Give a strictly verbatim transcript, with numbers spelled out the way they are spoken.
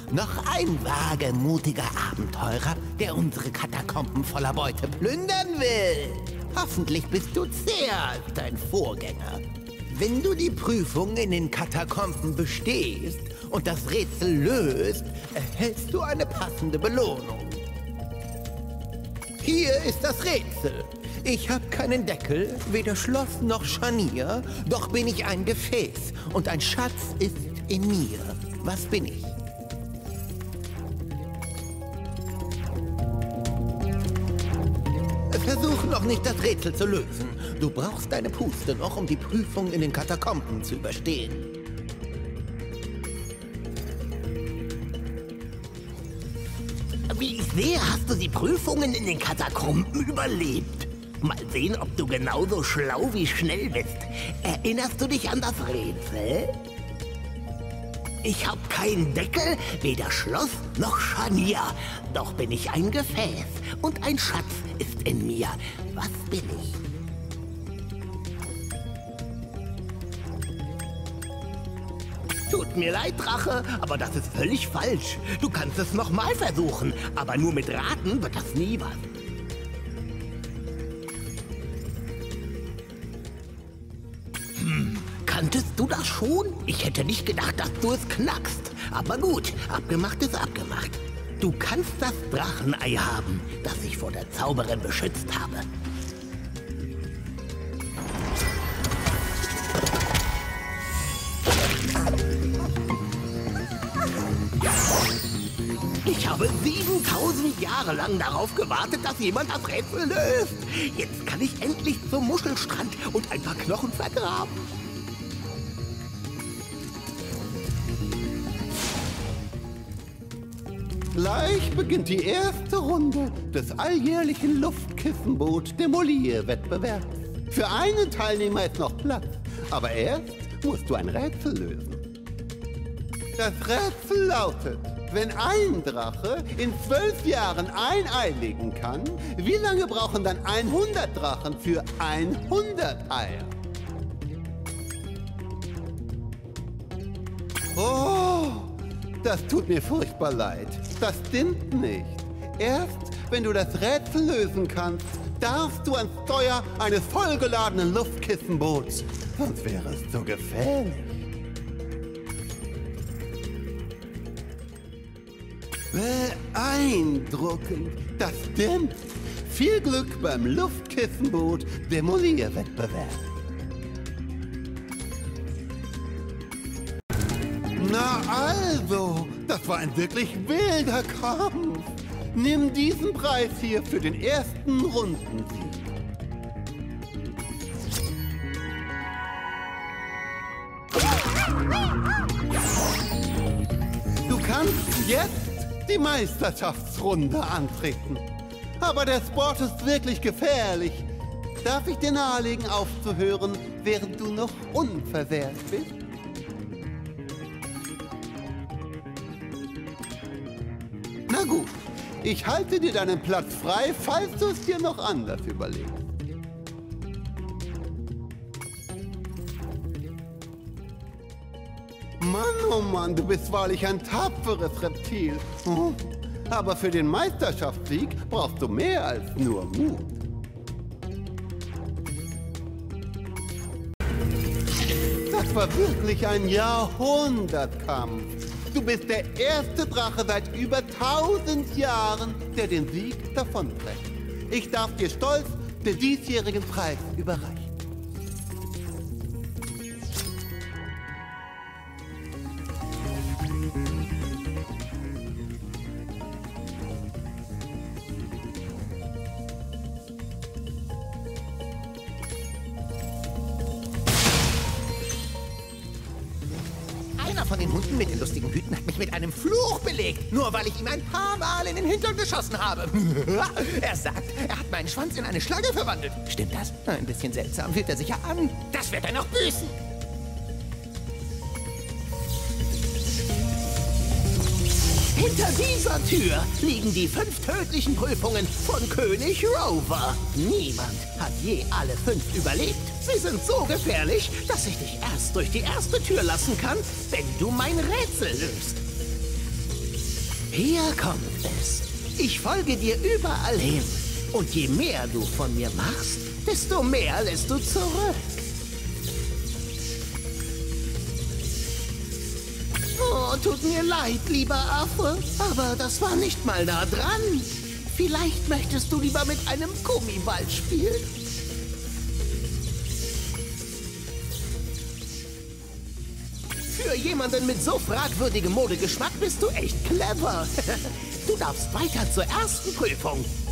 Noch ein wagemutiger Abenteurer, der unsere Katakomben voller Beute plündern will. Hoffentlich bist du zäher als dein Vorgänger. Wenn du die Prüfung in den Katakomben bestehst und das Rätsel löst, erhältst du eine passende Belohnung. Hier ist das Rätsel. Ich habe keinen Deckel, weder Schloss noch Scharnier, doch bin ich ein Gefäß und ein Schatz ist in mir. Was bin ich? Versuch noch nicht, das Rätsel zu lösen. Du brauchst deine Puste noch, um die Prüfung in den Katakomben zu überstehen. Wie ich sehe, hast du die Prüfungen in den Katakomben überlebt. Mal sehen, ob du genauso schlau wie schnell bist. Erinnerst du dich an das Rätsel? Ich hab keinen Deckel, weder Schloss noch Scharnier. Doch bin ich ein Gefäß und ein Schatz ist in mir. Was bin ich? Tut mir leid, Drache, aber das ist völlig falsch. Du kannst es nochmal versuchen, aber nur mit Raten wird das nie was. Hm, kanntest du das schon? Ich hätte nicht gedacht, dass du es knackst. Aber gut, abgemacht ist abgemacht. Du kannst das Drachenei haben, das ich vor der Zauberin beschützt habe. Ich habe siebentausend Jahre lang darauf gewartet, dass jemand das Rätsel löst. Jetzt kann ich endlich zum Muschelstrand und ein paar Knochen vergraben. Gleich beginnt die erste Runde des alljährlichen Luftkissenboot-Demolier-Wettbewerbs. Für einen Teilnehmer ist noch Platz, aber erst musst du ein Rätsel lösen. Das Rätsel lautet: Wenn ein Drache in zwölf Jahren ein Ei legen kann, wie lange brauchen dann hundert Drachen für hundert Eier? Oh, das tut mir furchtbar leid. Das stimmt nicht. Erst wenn du das Rätsel lösen kannst, darfst du ans Steuer eines vollgeladenen Luftkissenboots. Sonst wäre es so gefährlich. Beeindruckend. Das stimmt. Viel Glück beim Luftkissenboot Demolier-Wettbewerb. Na also, das war ein wirklich wilder Kampf. Nimm diesen Preis hier für den ersten Rundensieg. Du kannst jetzt die Meisterschaftsrunde antreten. Aber der Sport ist wirklich gefährlich. Darf ich dir nahelegen, aufzuhören, während du noch unversehrt bist? Na gut, ich halte dir deinen Platz frei, falls du es dir noch anders überlegst. Mann, oh Mann, du bist wahrlich ein tapferes Reptil. Hm. Aber für den Meisterschaftssieg brauchst du mehr als nur Mut. Das war wirklich ein Jahrhundertkampf. Du bist der erste Drache seit über tausend Jahren, der den Sieg davonträgt. Ich darf dir stolz den diesjährigen Preis überreichen. Einer von den Hunden mit den lustigen Hüten hat mich mit einem Fluch belegt, nur weil ich ihm ein paar Mal in den Hintern geschossen habe. Er sagt, er hat meinen Schwanz in eine Schlange verwandelt. Stimmt das? Ein bisschen seltsam fühlt er sich ja an. Das wird er noch büßen. Hinter dieser Tür liegen die fünf tödlichen Prüfungen von König Rover. Niemand hat je alle fünf überlebt. Sie sind so gefährlich, dass ich dich erst durch die erste Tür lassen kann, wenn du mein Rätsel löst. Hier kommt es. Ich folge dir überall hin. Und je mehr du von mir machst, desto mehr lässt du zurück. Oh, tut mir leid, lieber Affe, aber das war nicht mal nah dran. Vielleicht möchtest du lieber mit einem Gummiball spielen. Für jemanden mit so fragwürdigem Modegeschmack bist du echt clever. Du darfst weiter zur ersten Prüfung.